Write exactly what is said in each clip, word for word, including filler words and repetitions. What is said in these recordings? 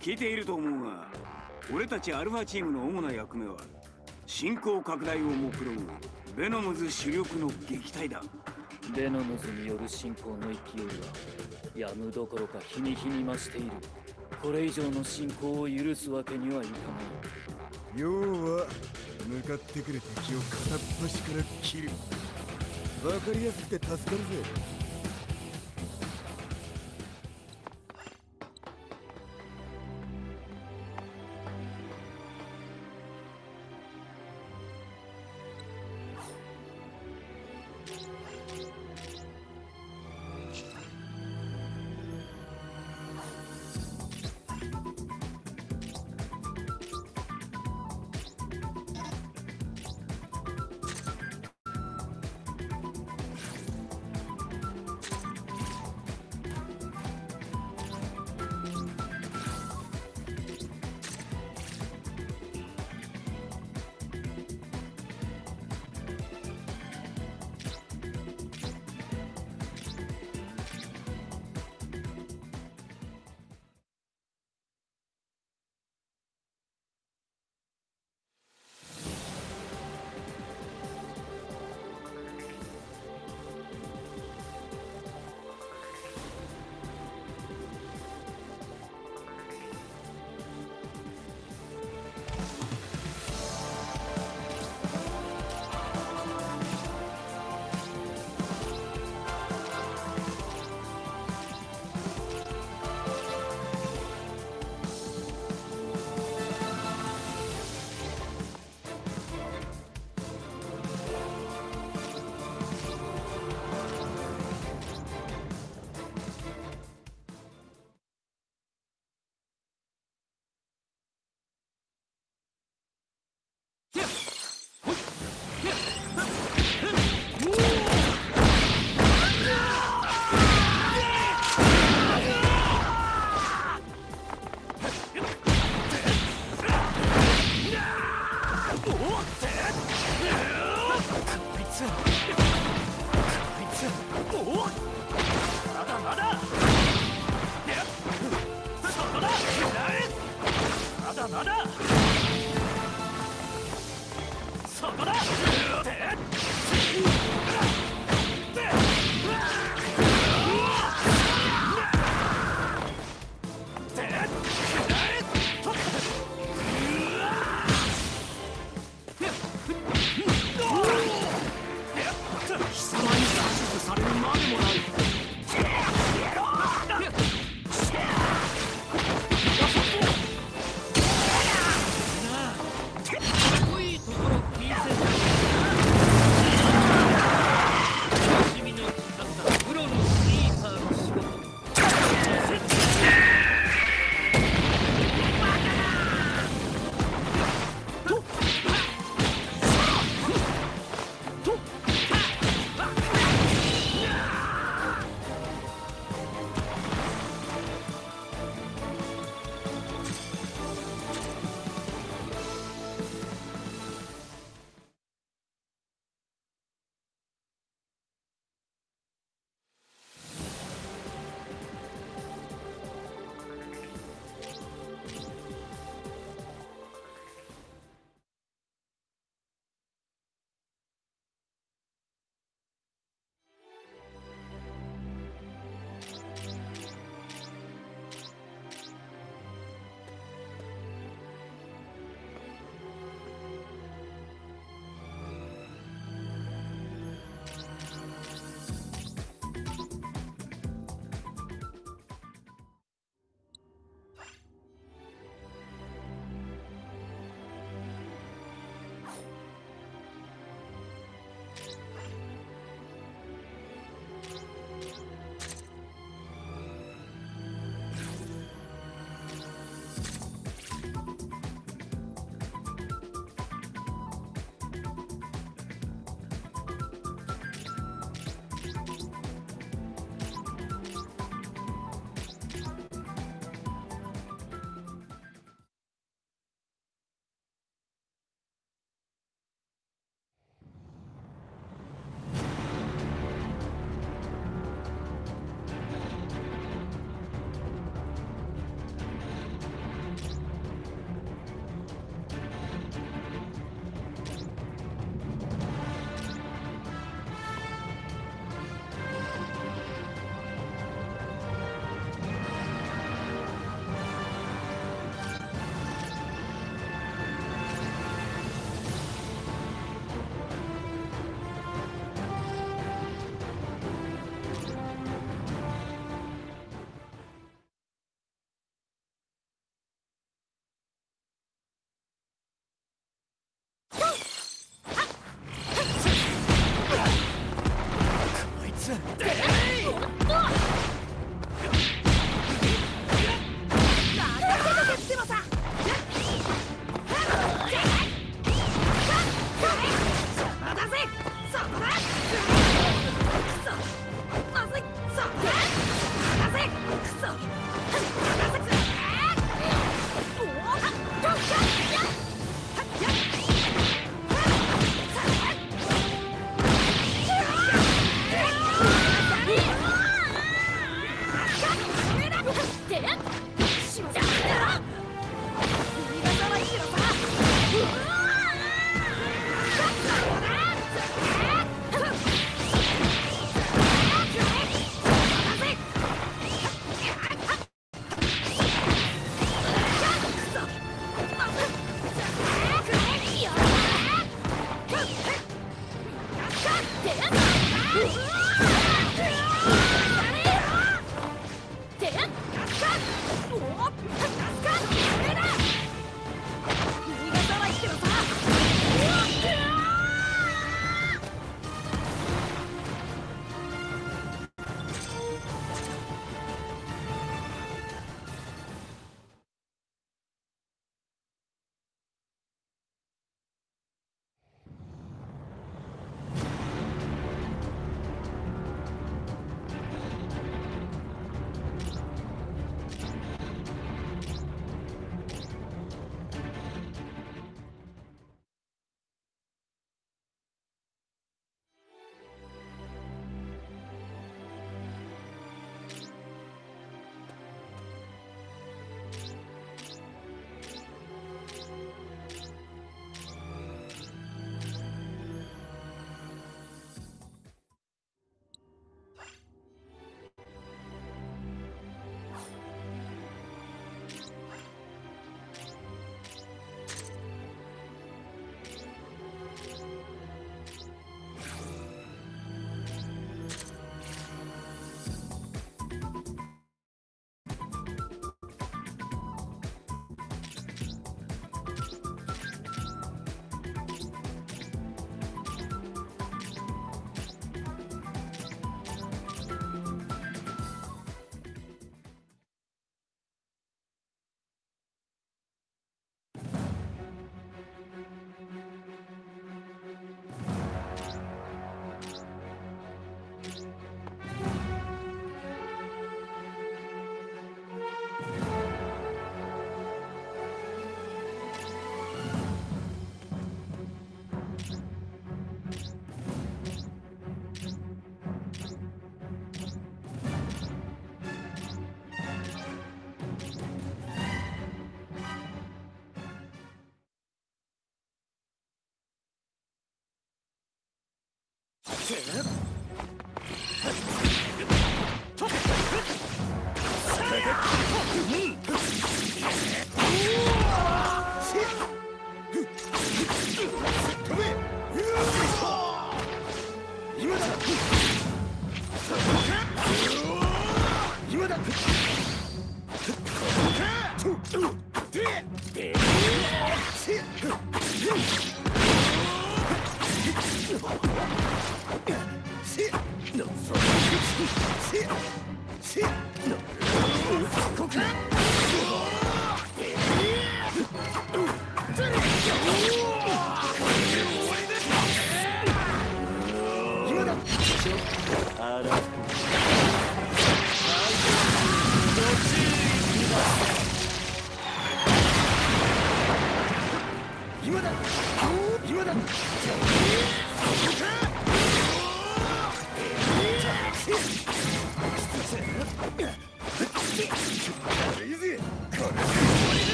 聞いていると思うが、俺たちアルファチームの主な役目は進行拡大を目論むベノムズ主力の撃退だ。 ベノムズによる進行の勢いはやむどころか日に日に増している。これ以上の進行を許すわけにはいかない。 要は向かってくる敵を片っ端から切る。わかりやすくて助かるぜ。 貴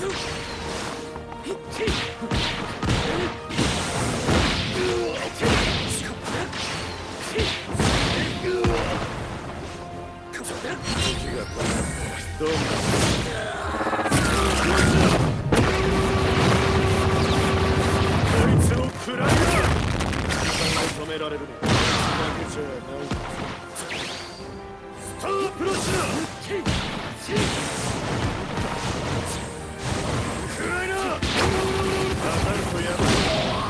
どうもこいつを食らいな。時間を止められるのだけじゃない。スタープラチナ食らいな。当たるとやばい。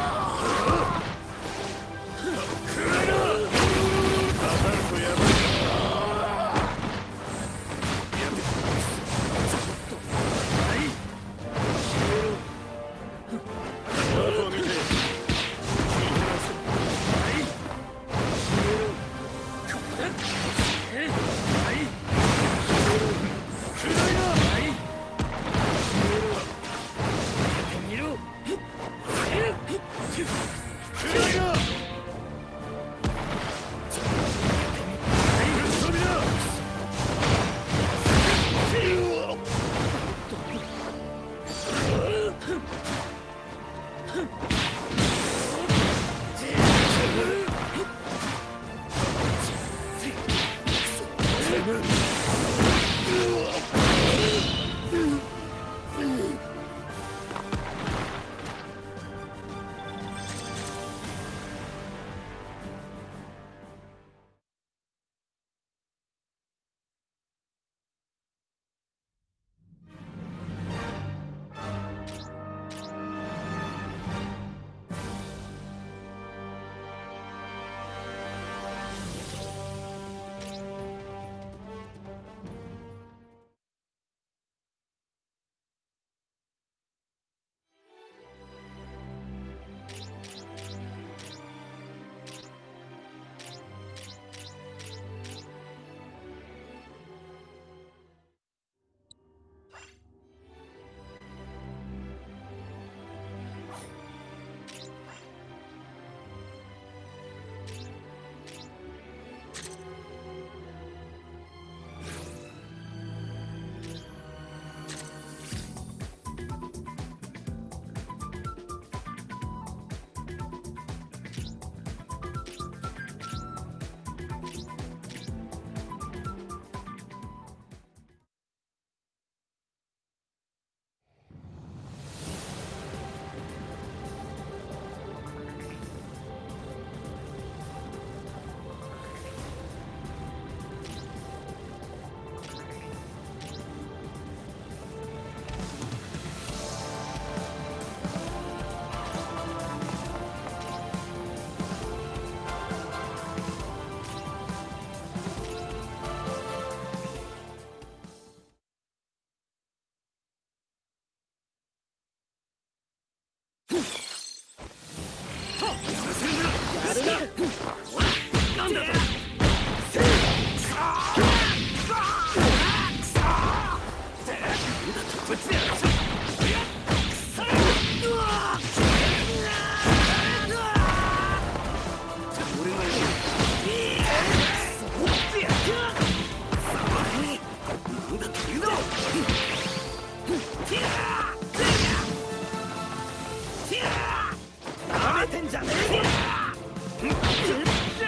食らいな。当たるとやばい。 てんじゃねえ。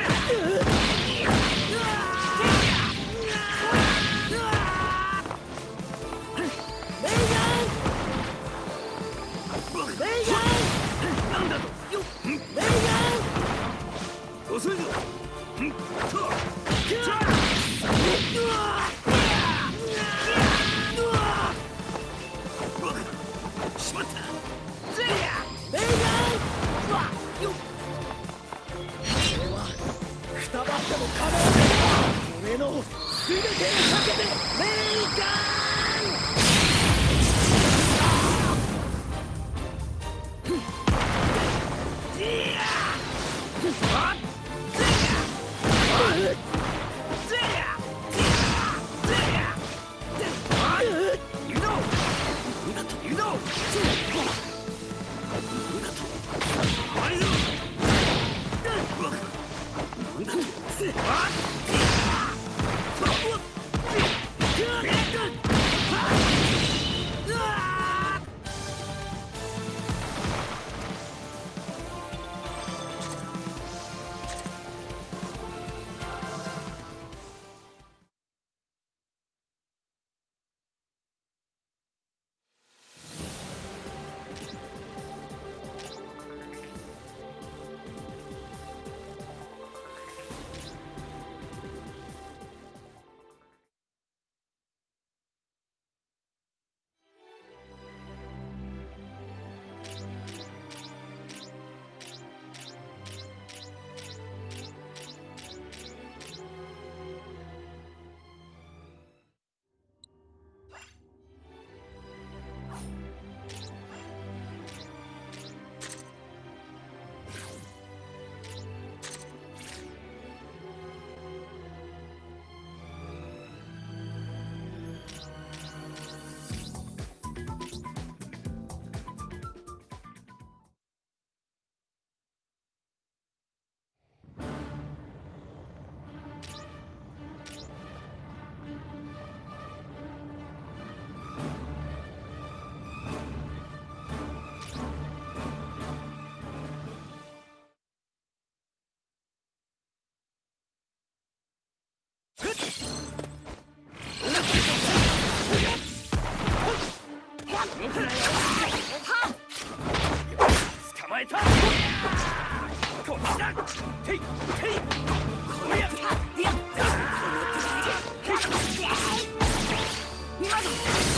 捕まえた。こっちだ。ていてい。こりゃ。今だ。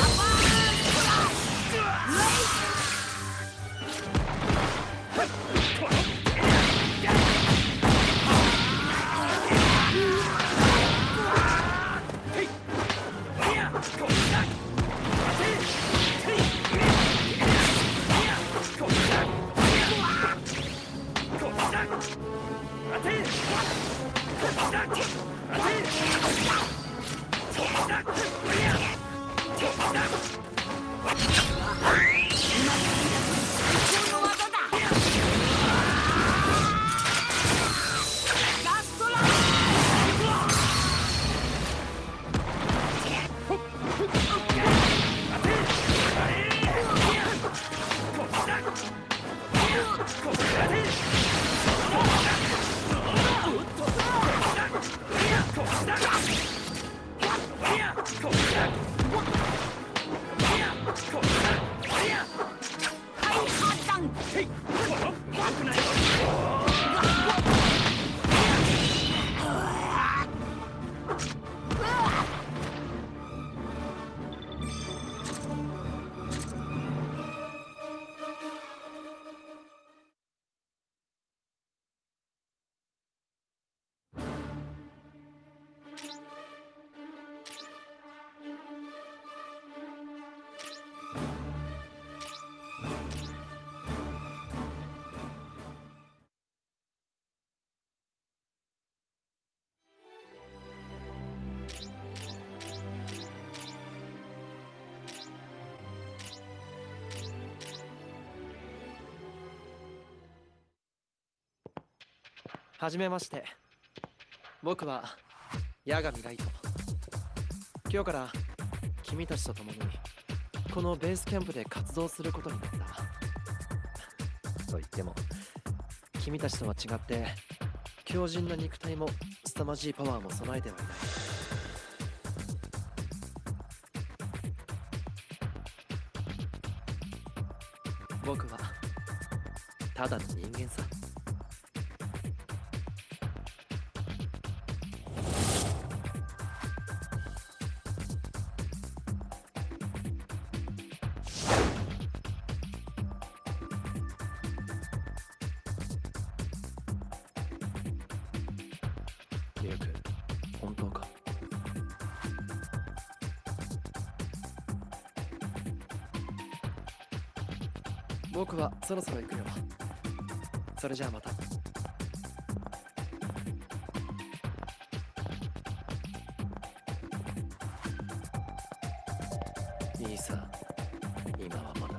はじめまして。僕は八神ライト。今日から君たちと共にこのベースキャンプで活動することになった。と言っても君たちとは違って強靭な肉体も凄まじいパワーも備えてはいない。僕はただの人間さ。リュウク、本当か？僕はそろそろ行くよ。それじゃあまた。いいさ、今はまだ。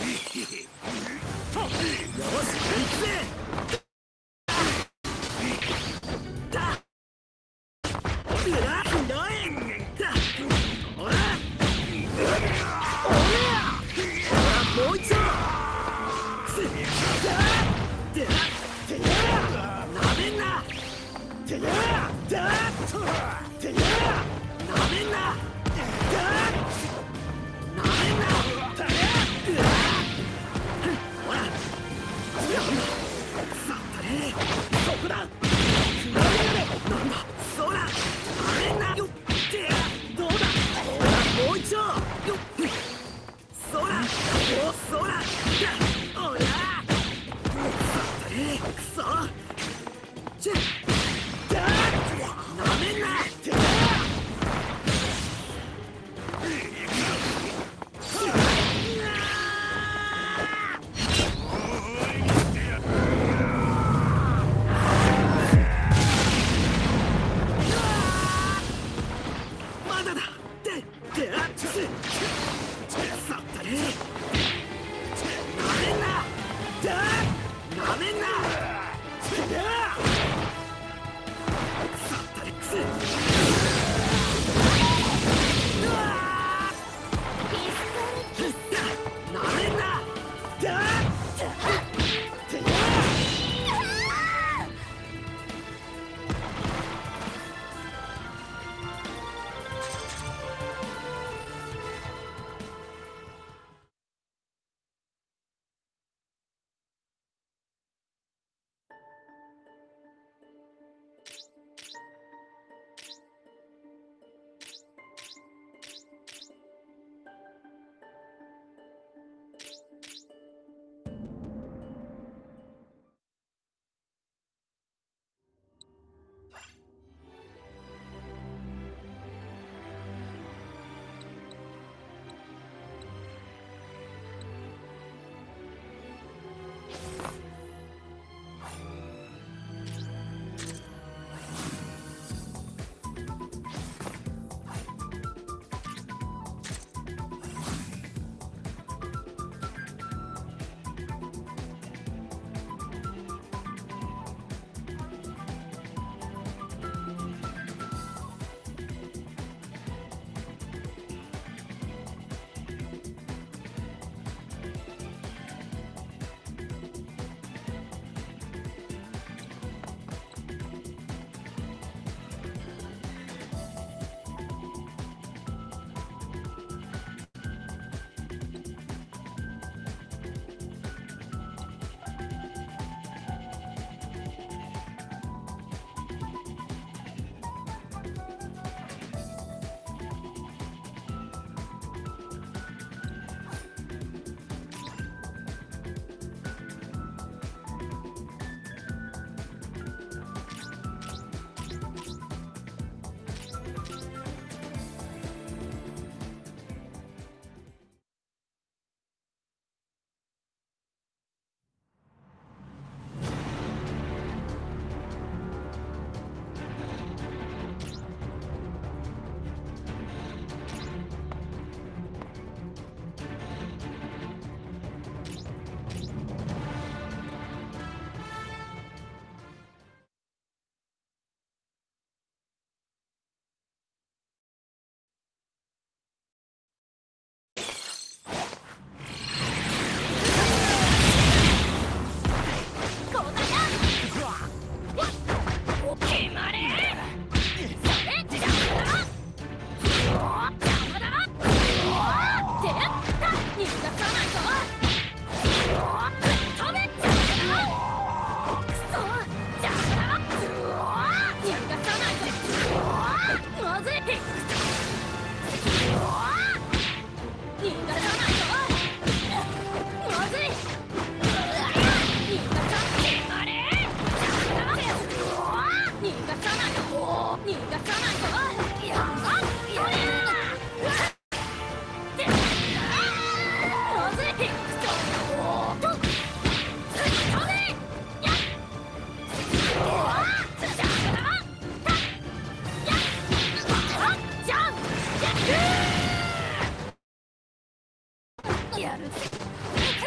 やるぜ。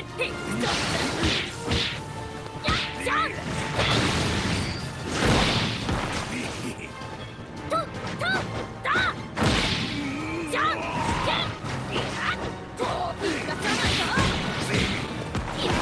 っていくぞ。やっじゃんととだじゃんけんやっと逃がさないぞ。やっ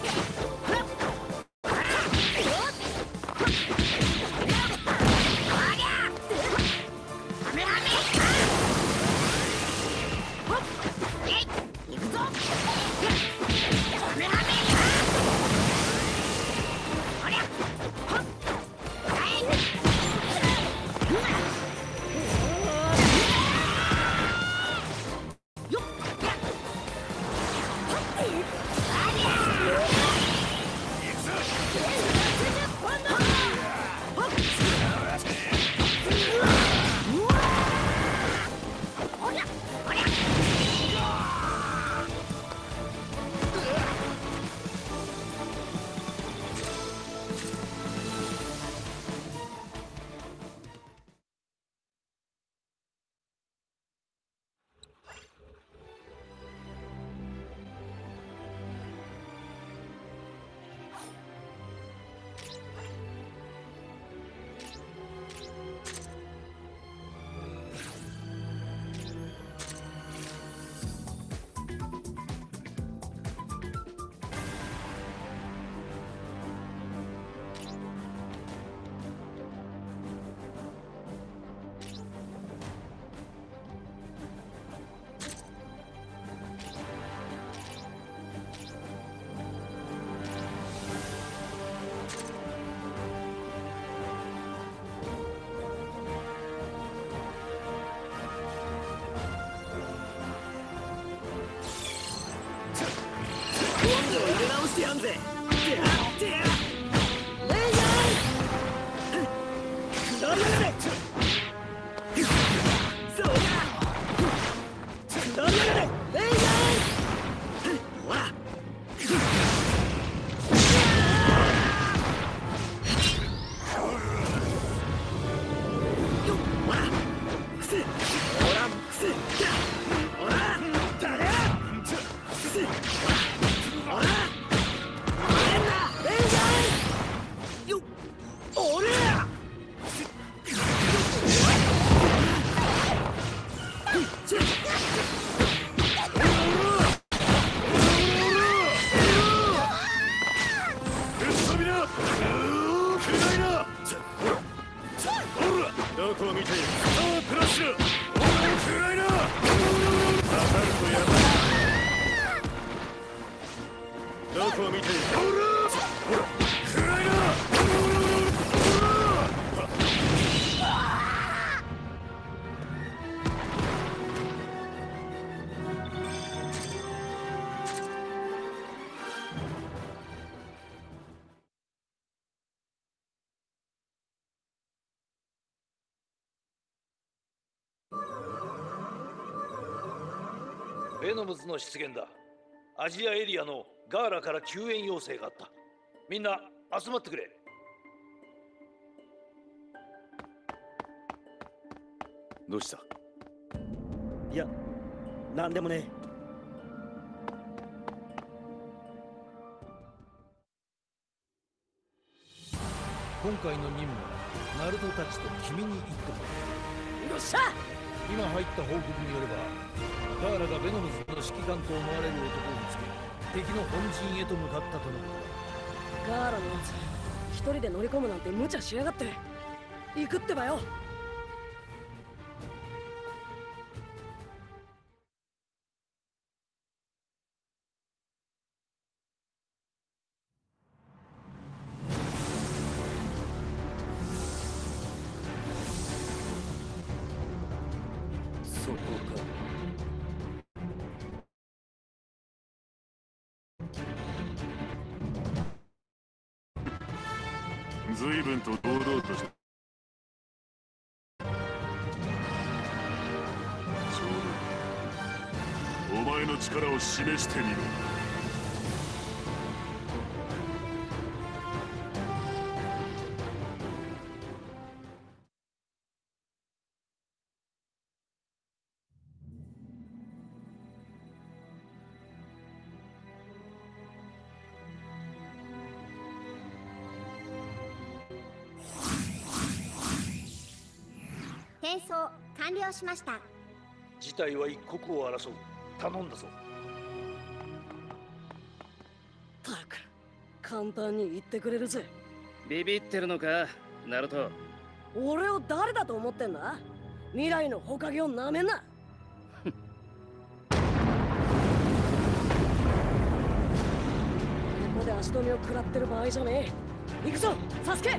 してやんぜ。 ベノムズの出現だ。アジアエリアのガーラから救援要請があった。みんな集まってくれ。 どうした？ いや、なんでもね。 今回の任務はナルトたちと君に行ってもらう。 よっしゃ。 今入った報告によればガーラがベノムズの指揮官と思われる男を見つけ敵の本陣へと向かったとのことだ。 ガーラのやつ一人で乗り込むなんて無茶しやがって。行くってばよ。 そこか。 随分と堂々とした。ちょうどお前の力を示してみろ。 転送完了しました。 事態は一刻を争う。頼んだぞ。 たく簡単に言ってくれるぜ。 ビビってるのか、ナルト。 俺を誰だと思ってんだ？未来の火影をなめんな。ここで足止めを食らってる場合じゃねえ。行くぞ、サスケ。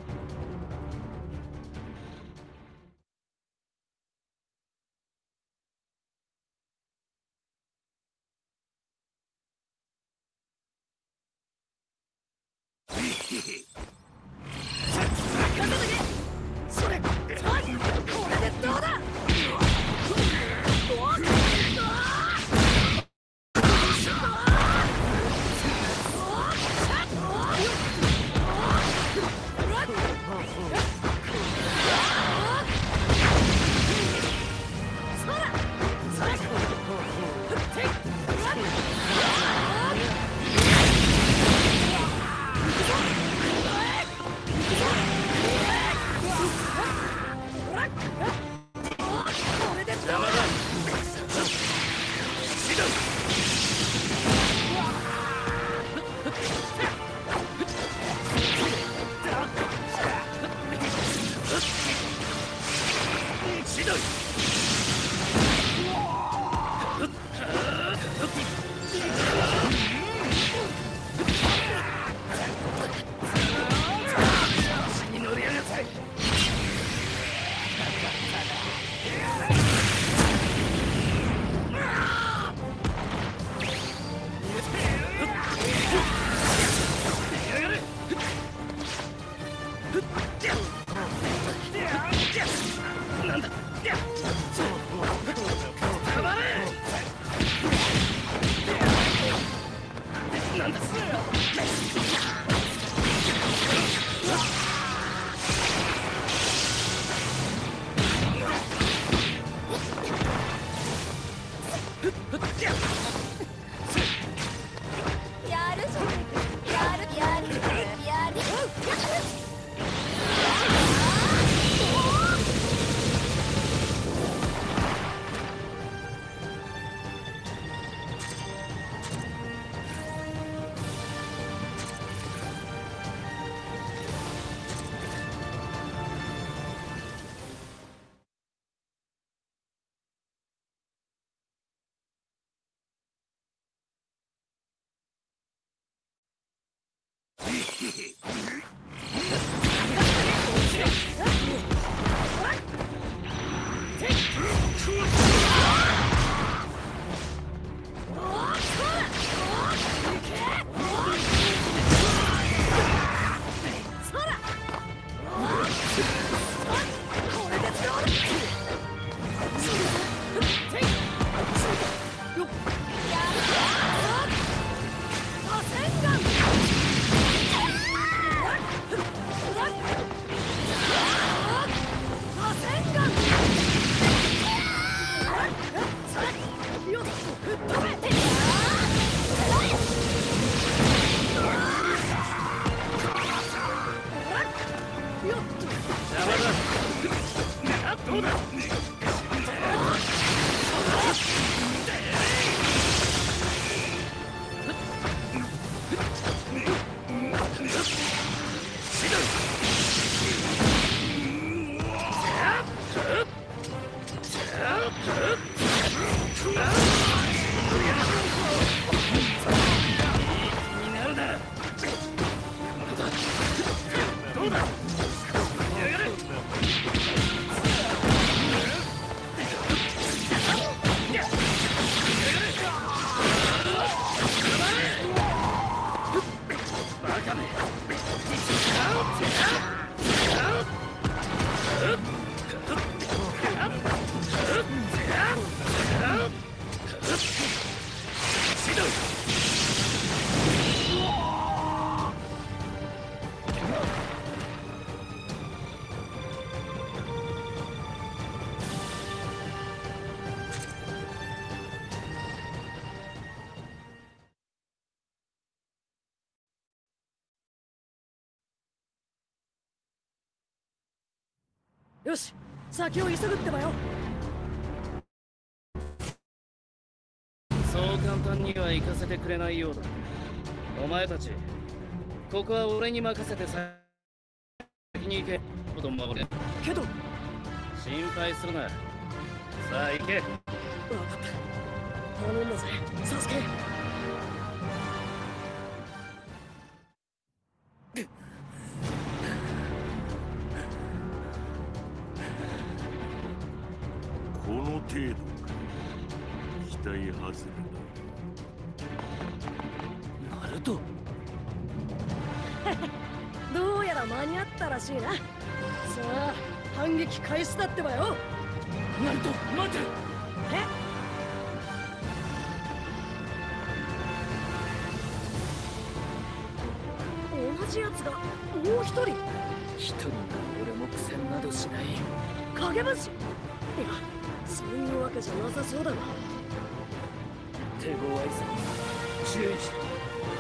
それ、これでどうだ。よし、先を急ぐってばよ。 そう簡単には行かせてくれないようだ。お前たちここは俺に任せて先に行け。子供は俺。 けど心配するな。さあ行け。 分かった頼んだぜサスケ。 この程度か。期待外れだ。 ナルトどうやら間に合ったらしいな。さあ反撃開始だってばよ。 ナルト待て。 え同じやつがもう一人。 一人なら俺も苦戦などしない。 影分身。いやそういうわけじゃなさそうだな。 手強いぞ。注意しろ。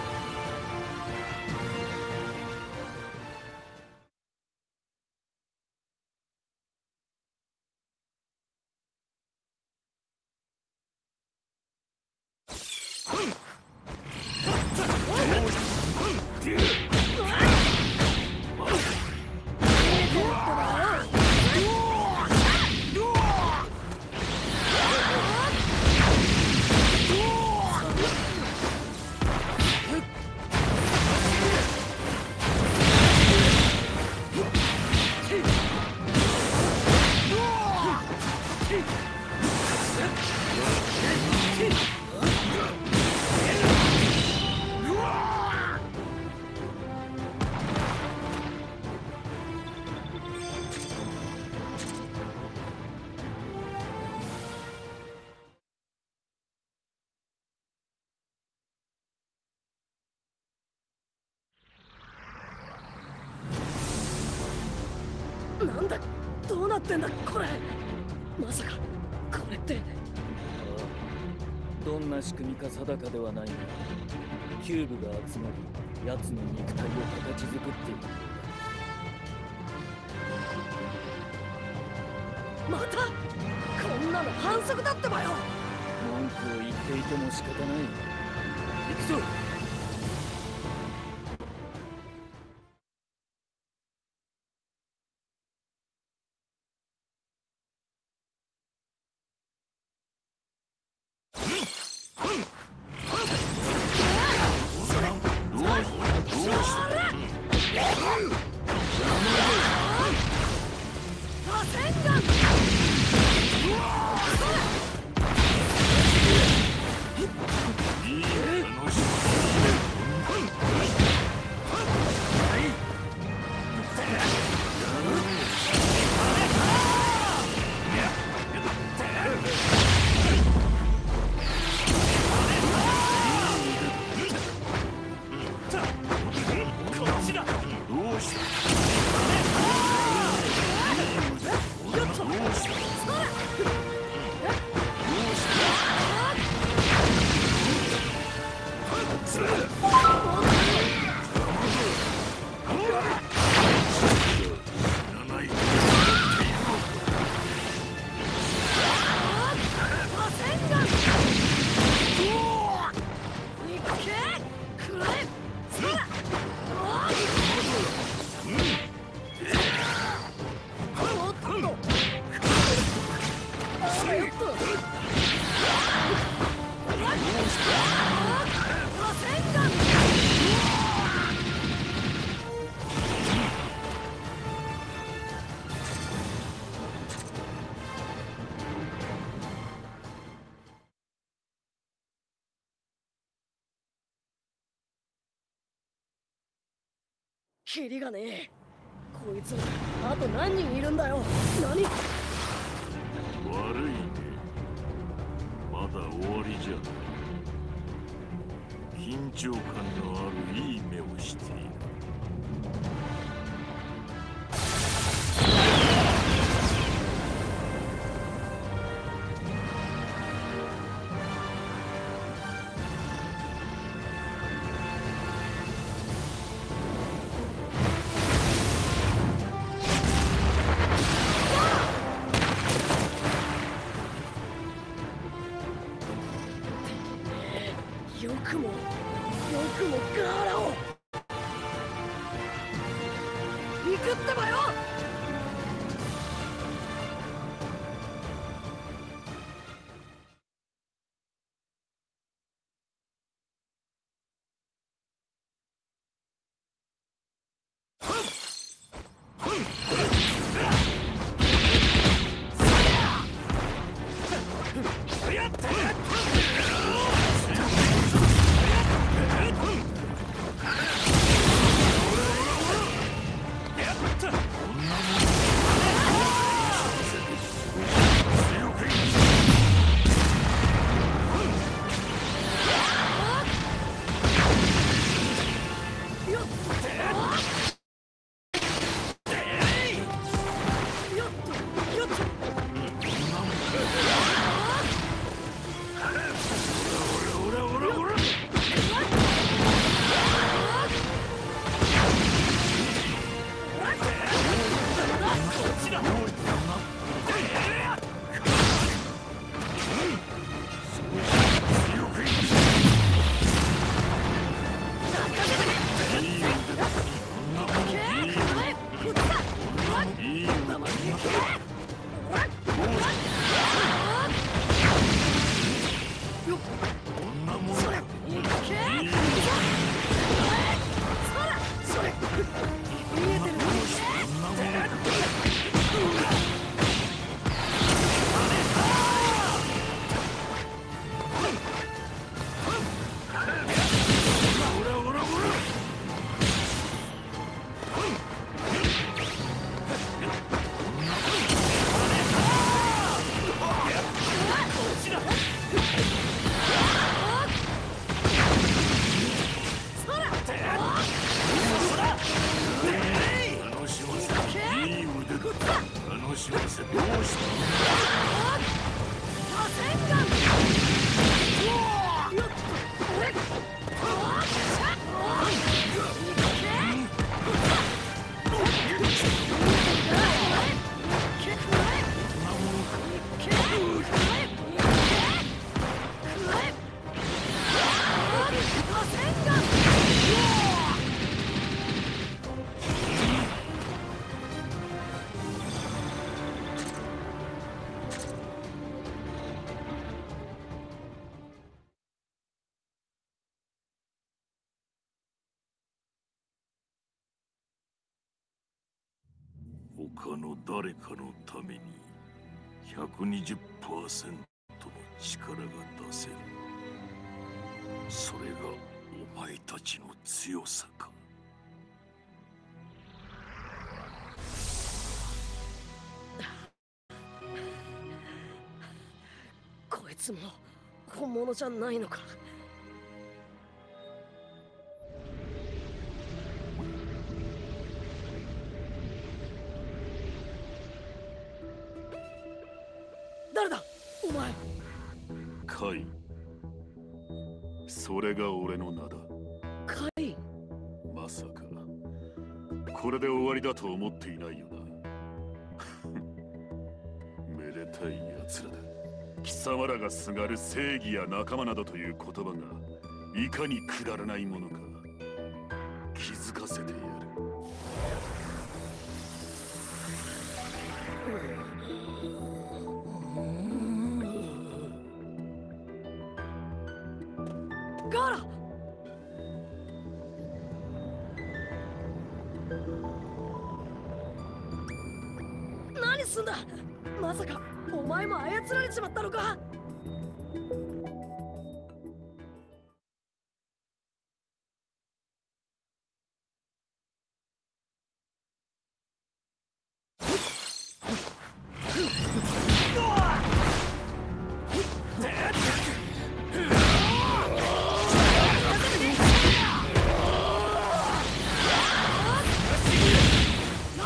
なんだどうなってんだこれ。まさかこれって。 どんな仕組みか定かではないが、キューブが集まり奴の肉体を形作っている。 またこんなの反則だってばよ。 文句を言っていても仕方ない。行くぞ。 キリがねえ。こいつあと何人いるんだよ。何。 悪いね。まだ終わりじゃない。緊張感のあるいい目をしている。 よくもよくもガーラを。 くってばよ。 他の誰かのために ひゃくにじゅっパーセント の力が出せる。それがお前たちの強さか。 こいつも本物じゃないのか。誰だお前。 カイ。それが俺の名だ。 カイ。 まさかこれで終わりだと思っていないよな。めでたい奴らだ。貴様らがすがる正義や仲間などという言葉がいかにくだらないものか気づかせてやる。 ガーラ。何すんだ。まさかお前も操られちまったのか。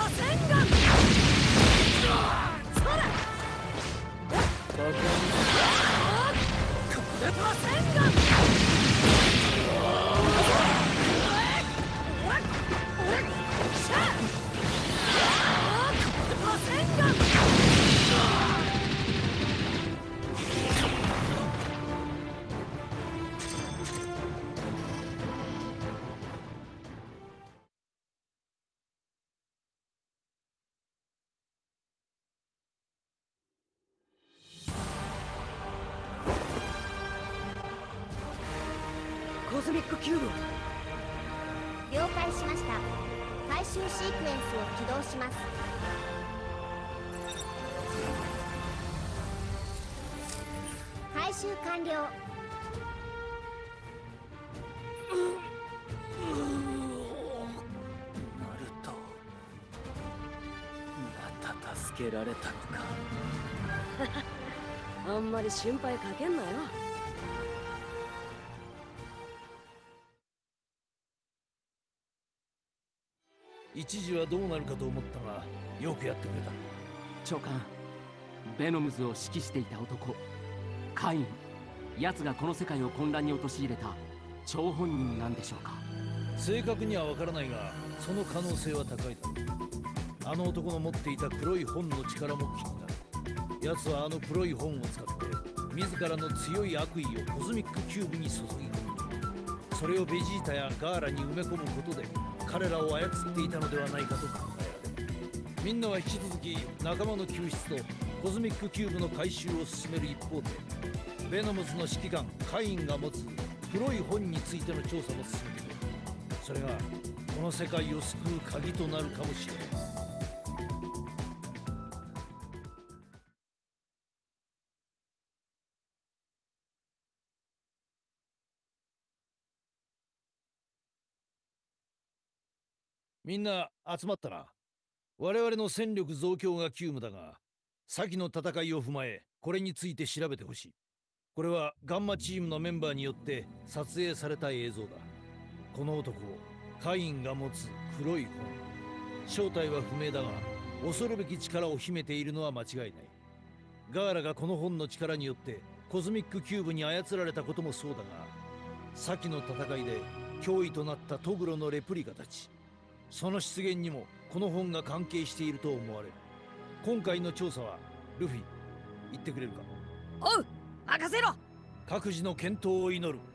バカコズミックキューブを。 了解しました。回収シークエンスを起動します。回収完了。 ナルト、また助けられたのか。 あんまり心配かけんなよ。 一時はどうなるかと思ったが、よくやってくれた。 長官、ベノムズを指揮していた男カイン、奴がこの世界を混乱に陥れた張本人なんでしょうか。 正確にはわからないが、その可能性は高いだろう。あの男の持っていた黒い本の力も気になる。奴はあの黒い本を使って自らの強い悪意をコズミックキューブに注ぎ込み、それをベジータやガーラに埋め込むことで彼らを操っていたのではないかと考えられる。みんなは引き続き仲間の救出とコズミックキューブの回収を進める一方で、ベノムズの指揮官カインが持つ黒い本についての調査も進めている。それがこの世界を救う鍵となるかもしれない。みんな集まったな。我々の戦力増強が急務だが、先の戦いを踏まえこれについて調べてほしい。これはガンマチームのメンバーによって撮影された映像だ。この男、カインが持つ黒い本、正体は不明だが恐るべき力を秘めているのは間違いない。ガーラがこの本の力によってコズミックキューブに操られたこともそうだが、先の戦いで脅威となったトグロのレプリカたち、その出現にもこの本が関係していると思われる。今回の調査はルフィ、言ってくれるか。 おう、任せろ。 各自の健闘を祈る。